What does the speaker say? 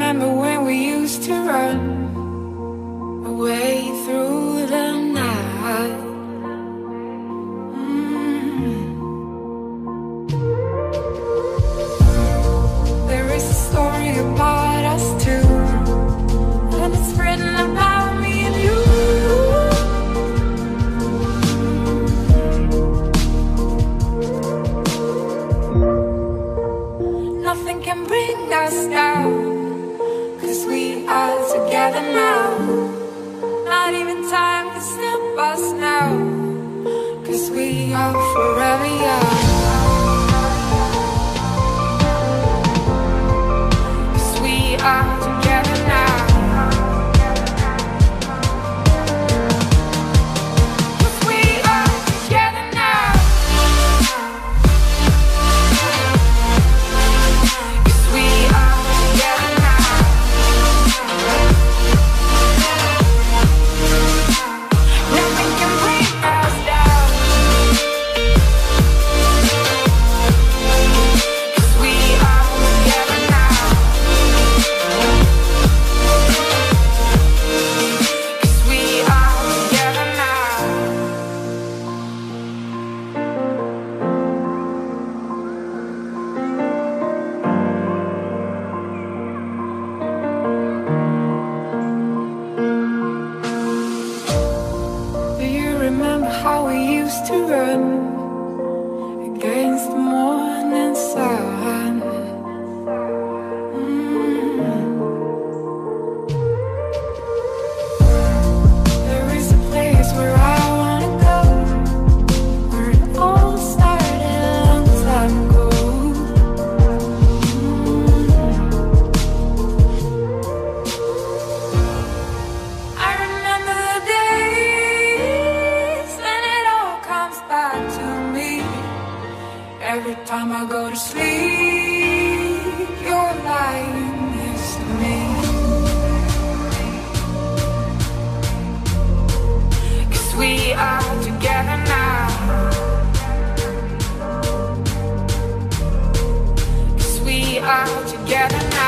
remember when we used to run away through the night? There is a story about us two, and it's written about me and you. Nothing can bring us down, 'cause we are together now. Not even time can stop us now, 'cause we are forever young. 'Cause we are together now. 'Cause we are together now. 'Cause we are together now. Nothing can bring us down. 'Cause we are together now. 'Cause we are together now. Do you remember how we used to run against the morning sun? There is a place where I wanna go, where it all started a long time ago. I remember the days when it all comes back to me. Every time I go to sleep, you're lying next to me. 'Cause we are together now. 'Cause we are together now.